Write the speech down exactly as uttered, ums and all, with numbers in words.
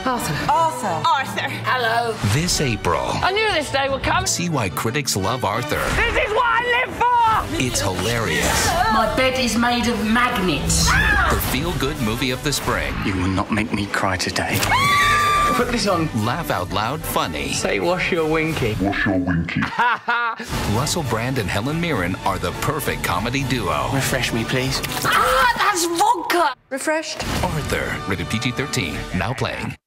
Arthur. Arthur. Arthur. Hello. This April, I knew this day would come. see why critics love Arthur. This is what I live for! It's hilarious. My bed is made of magnets. The feel-good movie of the spring. You will not make me cry today. Put this on. Laugh out loud funny. Say, wash your winky. Wash your winky. Russell Brand and Helen Mirren are the perfect comedy duo. Refresh me, please. Ah, that's vodka! Refreshed. Arthur, rated P G thirteen, now playing.